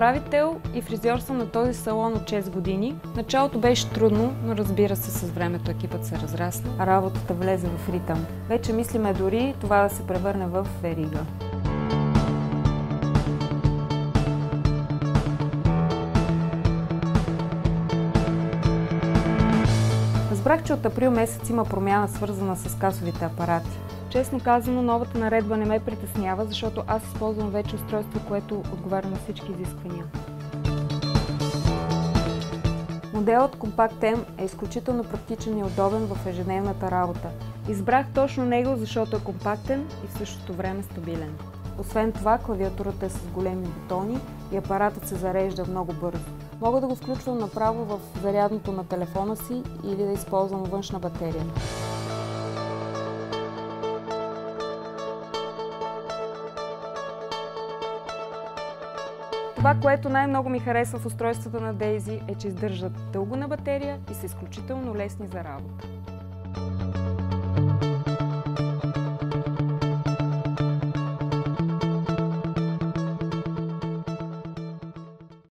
управител и фризьор съм на този салон от 6 години. Началото беше трудно, но разбира се, с времето екипът се разрасна, а работата влезе в ритъм. Вече мислиме дори това да се превърне в верига. Разбрах, че от април месец има промяна, свързана с касовите апарати. Честно казано, новата наредба не ме притеснява, защото аз използвам вече устройство, което отговаря на всички изисквания. Моделът Compact M е изключително практичен и удобен в ежедневната работа. Избрах точно него, защото е компактен и в същото време стабилен. Освен това, клавиатурата е с големи бутони и апаратът се зарежда много бързо. Мога да го включвам направо в зарядното на телефона си или да използвам външна батерия. Това, което най-много ми харесва в устройствата на Daisy, е, че издържат дълго на батерия и са изключително лесни за работа.